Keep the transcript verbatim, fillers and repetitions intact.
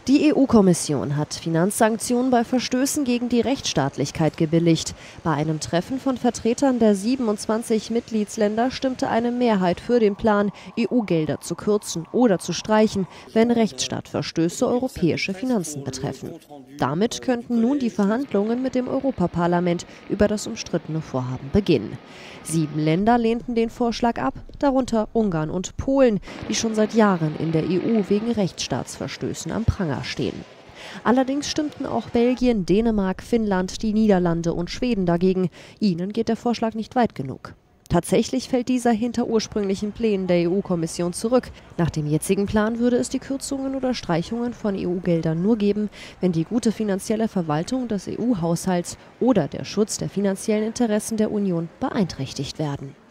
Die E U-Kommission hat Finanzsanktionen bei Verstößen gegen die Rechtsstaatlichkeit gebilligt. Bei einem Treffen von Vertretern der siebenundzwanzig Mitgliedsländer stimmte eine Mehrheit für den Plan, E U-Gelder zu kürzen oder zu streichen, wenn Rechtsstaatverstöße europäische Finanzen betreffen. Damit könnten nun die Verhandlungen mit dem Europaparlament über das umstrittene Vorhaben beginnen. Sieben Länder lehnten den Vorschlag ab, darunter Ungarn und Polen, die schon seit Jahren in der E U wegen Rechtsstaatsverstößen am Pranger stehen. Allerdings stimmten auch Belgien, Dänemark, Finnland, die Niederlande und Schweden dagegen. Ihnen geht der Vorschlag nicht weit genug. Tatsächlich fällt dieser hinter ursprünglichen Plänen der E U-Kommission zurück. Nach dem jetzigen Plan würde es die Kürzungen oder Streichungen von E U-Geldern nur geben, wenn die gute finanzielle Verwaltung des E U-Haushalts oder der Schutz der finanziellen Interessen der Union beeinträchtigt werden.